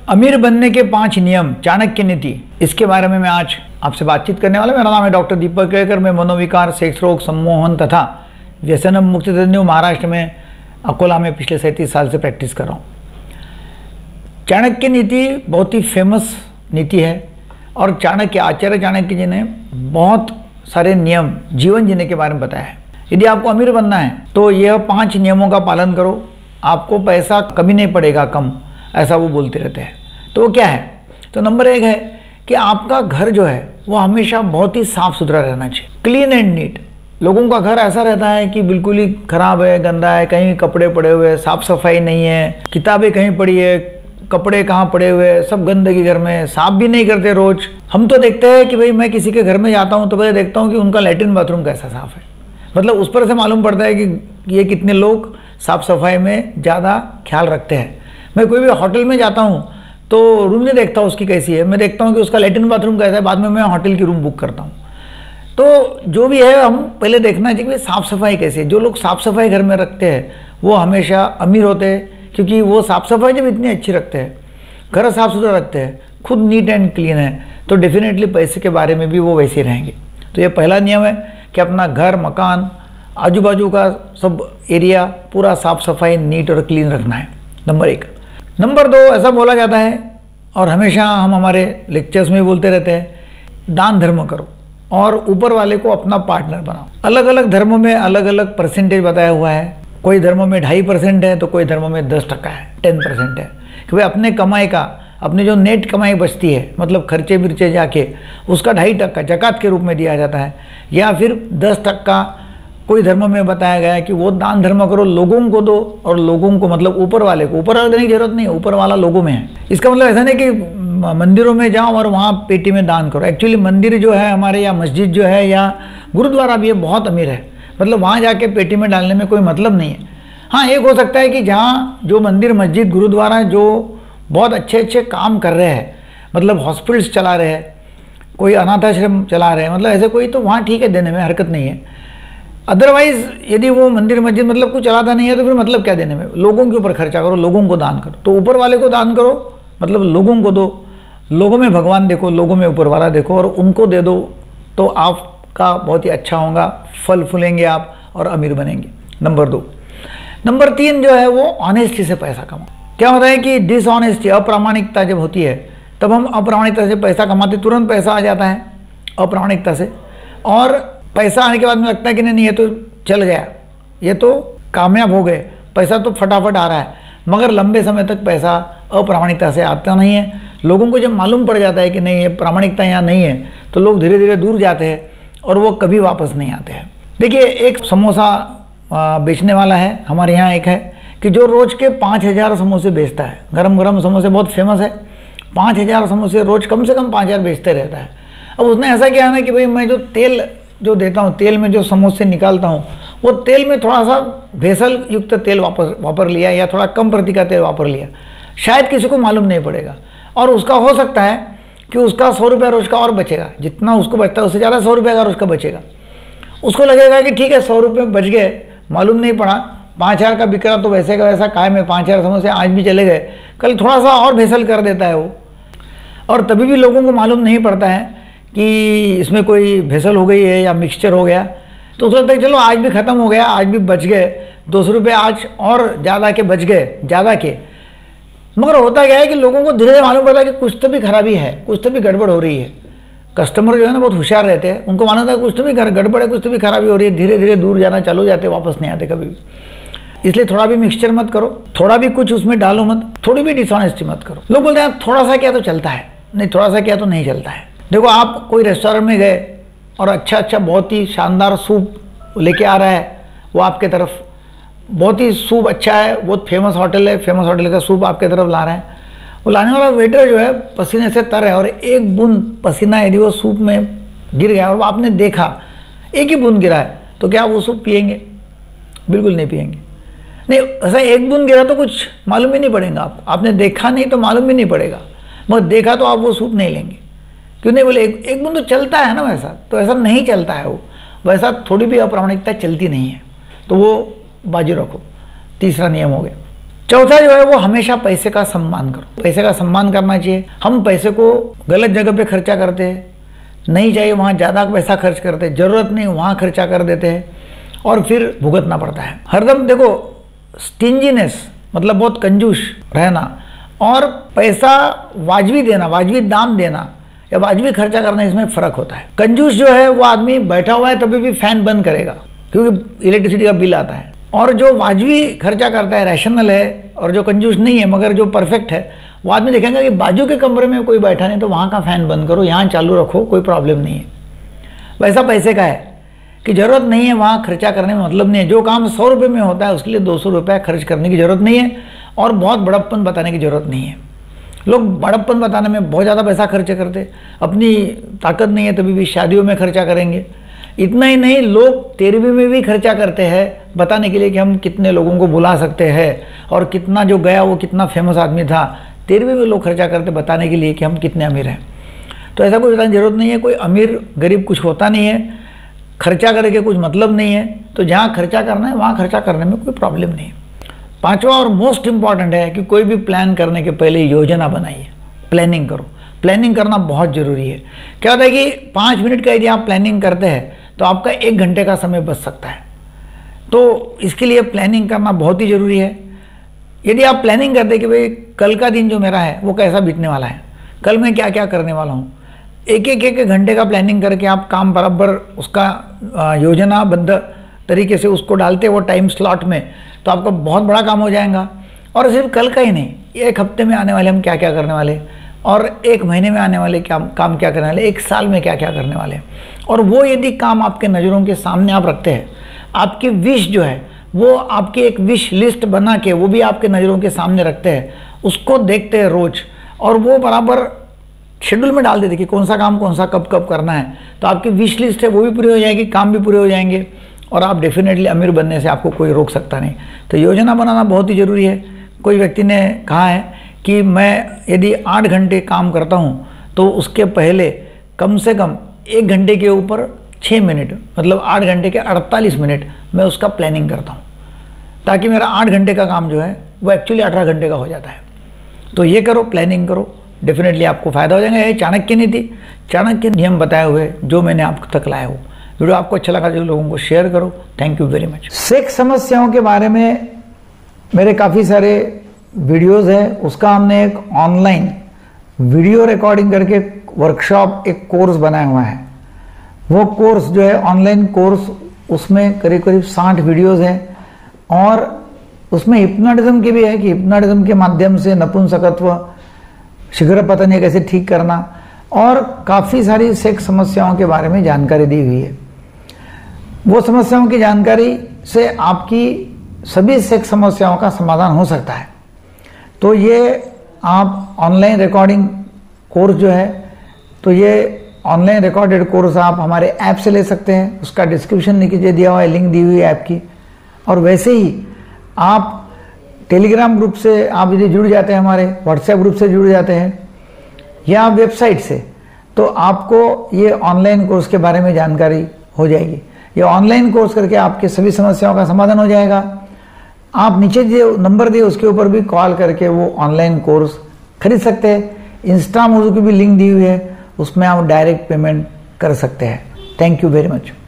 अमीर बनने के 5 नियम, चाणक्य नीति, इसके बारे में मैं आज आपसे बातचीत करने वाला। मेरा नाम है डॉक्टर दीपक केरकर। मैं मनोविकार, सेक्स रोग, सम्मोहन तथा व्यसन मुक्ति तज्ञ महाराष्ट्र में अकोला में पिछले 37 साल से प्रैक्टिस कर रहा हूँ। चाणक्य नीति बहुत ही फेमस नीति है और आचार्य चाणक्य जी ने बहुत सारे नियम जीवन जीने के बारे में बताया है। यदि आपको अमीर बनना है तो यह 5 नियमों का पालन करो, आपको पैसा कभी नहीं पड़ेगा, कम, ऐसा वो बोलते रहते हैं। तो वो क्या है? तो नंबर 1 है कि आपका घर जो है वो हमेशा बहुत ही साफ सुथरा रहना चाहिए, क्लीन एंड नीट। लोगों का घर ऐसा रहता है कि बिल्कुल ही खराब है, गंदा है, कहीं कपड़े पड़े हुए हैं, साफ सफाई नहीं है, किताबें कहीं पड़ी है, कपड़े कहाँ पड़े हुए हैं, सब गंदगी घर में, साफ भी नहीं करते रोज। हम तो देखते हैं कि भाई मैं किसी के घर में जाता हूँ तो पहले देखता हूँ कि उनका लैट्रिन बाथरूम कैसा साफ है। मतलब उस पर से मालूम पड़ता है कि ये कितने लोग साफ सफाई में ज़्यादा ख्याल रखते हैं। मैं कोई भी होटल में जाता हूँ तो रूम नहीं देखता उसकी कैसी है, मैं देखता हूँ कि उसका लैट्रिन बाथरूम कैसा है, बाद में मैं होटल की रूम बुक करता हूँ। तो जो भी है हम पहले देखना चाहिए कि साफ़ सफाई कैसी है। जो लोग साफ़ सफाई घर में रखते हैं वो हमेशा अमीर होते हैं, क्योंकि वो साफ़ सफाई जब इतनी अच्छी रखते हैं, घर साफ़ सुथरा रखते हैं, खुद नीट एंड क्लीन है, तो डेफिनेटली पैसे के बारे में भी वो वैसे रहेंगे। तो ये पहला नियम है कि अपना घर, मकान, आजू बाजू का सब एरिया पूरा साफ़ सफाई, नीट और क्लीन रखना है, नंबर 1। नंबर 2, ऐसा बोला जाता है और हमेशा हम हमारे लेक्चर्स में बोलते रहते हैं, दान धर्म करो और ऊपर वाले को अपना पार्टनर बनाओ। अलग अलग धर्मों में अलग अलग परसेंटेज बताया हुआ है। कोई धर्मों में 2.5% है तो कोई धर्मों में 10% है, 10% है कि भाई अपने कमाई का, अपनी जो नेट कमाई बचती है, मतलब खर्चे बिर्चे जाके, उसका 2.5% ज़कात के रूप में दिया जाता है, या फिर 10% कोई धर्म में बताया गया है कि वो दान धर्म करो, लोगों को दो, और लोगों को मतलब ऊपर वाले को, ऊपर वाले देने की जरूरत नहीं है, ऊपर वाला लोगों में है। इसका मतलब ऐसा नहीं कि मंदिरों में जाओ और वहाँ पेटी में दान करो। एक्चुअली मंदिर जो है हमारे, या मस्जिद जो है, या गुरुद्वारा भी है, बहुत अमीर है, मतलब वहाँ जाके पेटी में डालने में कोई मतलब नहीं है। हाँ, एक हो सकता है कि जहाँ जो मंदिर, मस्जिद, गुरुद्वारा जो बहुत अच्छे अच्छे काम कर रहे हैं, मतलब हॉस्पिटल्स चला रहे हैं, कोई अनाथाश्रम चला रहे हैं, मतलब ऐसे कोई, तो वहाँ ठीक है, देने में हरकत नहीं है। अदरवाइज यदि वो मंदिर मस्जिद मतलब कुछ चलाता नहीं है तो फिर मतलब क्या देने में? लोगों के ऊपर खर्चा करो, लोगों को दान करो। तो ऊपर वाले को दान करो, मतलब लोगों को दो, लोगों में भगवान देखो, लोगों में ऊपर वाला देखो और उनको दे दो, तो आपका बहुत ही अच्छा होगा, फल फूलेंगे आप और अमीर बनेंगे। नंबर 2। नंबर 3 जो है वो ऑनेस्टी से पैसा कमाओ। क्या होता है कि डिसऑनेस्टी, अप्रामाणिकता जब होती है तब हम अप्रामाणिकता से पैसा कमाते, तुरंत पैसा आ जाता है अप्रामाणिकता से, और पैसा आने के बाद में लगता है कि नहीं ये तो चल गया, ये तो कामयाब हो गए, पैसा तो फटाफट आ रहा है, मगर लंबे समय तक पैसा अप्रामाणिकता से आता नहीं है। लोगों को जब मालूम पड़ जाता है कि नहीं ये प्रामाणिकता यहाँ नहीं है, तो लोग धीरे धीरे दूर जाते हैं और वो कभी वापस नहीं आते हैं। देखिए, एक समोसा बेचने वाला है हमारे यहाँ, एक है कि जो रोज़ के 5000 समोसे बेचता है, गरम गरम समोसे बहुत फेमस है, 5000 समोसे रोज़ कम से कम 5000 बेचते रहता है। अब उसने ऐसा किया ना कि भाई मैं जो तेल जो देता हूँ, तेल में जो समोसे निकालता हूँ, वो तेल में थोड़ा सा भेसल युक्त तेल वापर लिया, या थोड़ा कम प्रति का तेल वापर लिया, शायद किसी को मालूम नहीं पड़ेगा। और उसका हो सकता है कि उसका 100 रुपया रोज का और बचेगा, जितना उसको बचता है उससे ज़्यादा 100 रुपये का रोज का बचेगा। उसको लगेगा कि ठीक है 100 रुपये बच गए, मालूम नहीं पड़ा, 5000 का बिक रहा तो वैसे का वैसा काय में 5000 समोसे आज भी चले गए, कल थोड़ा सा और भेसल कर देता है वो। और तभी भी लोगों को मालूम नहीं पड़ता है कि इसमें कोई भेसल हो गई है या मिक्सचर हो गया, तो उसको लगता है चलो आज भी ख़त्म हो गया, आज भी बच गए 200 रुपये, आज और ज़्यादा के बच गए, ज़्यादा के। मगर होता क्या है कि लोगों को धीरे धीरे मालूम पड़ता है कि कुछ तो भी खराबी है, कुछ तो भी गड़बड़ हो रही है। कस्टमर जो है ना बहुत होशियार रहते हैं, उनको मालूम था कुछ तो भी गड़बड़ है, कुछ तो भी खराबी हो रही है, धीरे धीरे दूर जाना चालू जाते, वापस नहीं आते कभी भी। इसलिए थोड़ा भी मिक्सचर मत करो, थोड़ा भी कुछ उसमें डालो मत, थोड़ी भी डिसऑनेस्टी मत करो। लोग बोलते हैं थोड़ा सा क्या तो चलता है, नहीं थोड़ा सा क्या तो नहीं चलता है। देखो, आप कोई रेस्टोरेंट में गए और अच्छा बहुत ही शानदार सूप लेके आ रहा है वो आपके तरफ, बहुत ही सूप अच्छा है, बहुत फेमस होटल है, फेमस होटल का सूप आपके तरफ ला रहा है, वो लाने वाला वेटर जो है पसीने से तर है, और एक बूंद पसीना यदि वो सूप में गिर गया और आपने देखा एक ही बूंद गिरा है, तो क्या वो सूप पिएंगे? बिल्कुल नहीं पिएंगे। नहीं, ऐसा एक बूंद गिरा तो कुछ मालूम ही नहीं पड़ेगा आपको, आपने देखा नहीं तो मालूम ही नहीं पड़ेगा, मगर देखा तो आप वो सूप नहीं लेंगे। क्यों नहीं? बोले एक बूंद तो चलता है ना वैसा, तो ऐसा नहीं चलता है वो, वैसा थोड़ी भी अप्रामाणिकता चलती नहीं है, तो वो बाजू रखो। तीसरा नियम हो गया। चौथा जो है वो हमेशा पैसे का सम्मान करो। पैसे का सम्मान करना चाहिए। हम पैसे को गलत जगह पे खर्चा करते हैं, नहीं चाहिए वहाँ ज़्यादा पैसा खर्च करते हैं, ज़रूरत नहीं वहाँ खर्चा कर देते हैं और फिर भुगतना पड़ता है। हरदम देखो स्टिंजीनेस मतलब बहुत कंजूस रहना और पैसा वाजबी देना, वाजबी दाम देना या वाजबी खर्चा करना, इसमें फ़र्क होता है। कंजूस जो है वो आदमी बैठा हुआ है तभी भी फैन बंद करेगा क्योंकि इलेक्ट्रिसिटी का बिल आता है, और जो वाजबी खर्चा करता है, रैशनल है और जो कंजूस नहीं है मगर जो परफेक्ट है, वो आदमी देखेंगे कि बाजू के कमरे में कोई बैठा नहीं तो वहाँ का फ़ैन बंद करो, यहाँ चालू रखो, कोई प्रॉब्लम नहीं है। वैसा पैसे का है कि ज़रूरत नहीं है वहाँ खर्चा करने में मतलब नहीं है। जो काम 100 रुपये में होता है उसके लिए 200 रुपये खर्च करने की ज़रूरत नहीं है और बहुत बड़प्पन बताने की ज़रूरत नहीं है। लोग बड़प्पन बताने में बहुत ज़्यादा पैसा खर्च करते, अपनी ताकत नहीं है तभी भी शादियों में खर्चा करेंगे। इतना ही नहीं, लोग 13वीं में भी खर्चा करते हैं बताने के लिए कि हम कितने लोगों को बुला सकते हैं और कितना जो गया वो कितना फेमस आदमी था। 13वीं में लोग खर्चा करते बताने के लिए कि हम कितने अमीर हैं। तो ऐसा कोई बताने की ज़रूरत नहीं है। कोई अमीर गरीब कुछ होता नहीं है, खर्चा करके कुछ मतलब नहीं है। तो जहाँ खर्चा करना है वहाँ खर्चा करने में कोई प्रॉब्लम नहीं है। पांचवा और मोस्ट इम्पॉर्टेंट है कि कोई भी प्लान करने के पहले योजना बनाइए, प्लानिंग करो। प्लानिंग करना बहुत ज़रूरी है। क्या होता है कि 5 मिनट का यदि आप प्लानिंग करते हैं तो आपका 1 घंटे का समय बच सकता है। तो इसके लिए प्लानिंग करना बहुत ही ज़रूरी है। यदि आप प्लानिंग करते कि भाई कल का दिन जो मेरा है वो कैसा बीतने वाला है, कल मैं क्या क्या करने वाला हूँ, एक घंटे का प्लानिंग करके आप काम बराबर उसका योजनाबद्ध तरीके से उसको डालते वो टाइम स्लॉट में, तो आपका बहुत बड़ा काम हो जाएगा। और सिर्फ कल का ही नहीं, 1 हफ्ते में आने वाले हम क्या क्या करने वाले, और 1 महीने में आने वाले काम क्या करने वाले, 1 साल में क्या क्या करने वाले। और वो यदि काम आपके नज़रों के सामने आप रखते हैं, आपकी विश जो है वो आपकी एक विश लिस्ट बना के वो भी आपके नज़रों के सामने रखते हैं, उसको देखते हैं रोज़ और वो बराबर शेड्यूल में डाल देते कि कौन सा काम कौन सा कब कब करना है, तो आपकी विश लिस्ट है वो भी पूरी हो जाएगी, काम भी पूरे हो जाएंगे और आप डेफिनेटली अमीर बनने से आपको कोई रोक सकता नहीं। तो योजना बनाना बहुत ही ज़रूरी है। कोई व्यक्ति ने कहा है कि मैं यदि 8 घंटे काम करता हूँ तो उसके पहले कम से कम 1 घंटे के ऊपर 6 मिनट मतलब 8 घंटे के 48 मिनट मैं उसका प्लानिंग करता हूँ, ताकि मेरा 8 घंटे का काम जो है वो एक्चुअली 18 घंटे का हो जाता है। तो ये करो, प्लानिंग करो, डेफिनेटली आपको फ़ायदा हो जाएगा। ये चाणक्य नीति, चाणक्य नियम बताए हुए जो मैंने आप तक लाया हूँ। वीडियो आपको अच्छा लगा जो लोगों को शेयर करो। Thank you very much. Sex समस्याओं के बारे में मेरे काफ़ी सारे वीडियोस हैं, उसका हमने एक ऑनलाइन वीडियो रिकॉर्डिंग करके वर्कशॉप एक कोर्स बनाया हुआ है। वो कोर्स जो है ऑनलाइन कोर्स, उसमें करीब करीब 60 वीडियोस हैं और उसमें हिप्नोटिज्म की भी है कि हिप्नोटिज्म के माध्यम से नपुंसकत्व, शीघ्र पतन कैसे ठीक करना और काफ़ी सारी सेक्स समस्याओं के बारे में जानकारी दी हुई है। वो समस्याओं की जानकारी से आपकी सभी सेक्स समस्याओं का समाधान हो सकता है। तो ये आप ऑनलाइन रिकॉर्डिंग कोर्स जो है, तो ये ऑनलाइन रिकॉर्डेड कोर्स आप हमारे ऐप से ले सकते हैं। उसका डिस्क्रिप्शन नीचे दिया हुआ है, लिंक दी हुई है ऐप की। और वैसे ही आप टेलीग्राम ग्रुप से आप यदि जुड़ जाते हैं, हमारे व्हाट्सएप ग्रुप से जुड़ जाते हैं या वेबसाइट से, तो आपको ये ऑनलाइन कोर्स के बारे में जानकारी हो जाएगी। ये ऑनलाइन कोर्स करके आपके सभी समस्याओं का समाधान हो जाएगा। आप नीचे जो नंबर दिए उसके ऊपर भी कॉल करके वो ऑनलाइन कोर्स खरीद सकते हैं। इंस्टा मोजो की भी लिंक दी हुई है, उसमें आप डायरेक्ट पेमेंट कर सकते हैं। Thank you very much.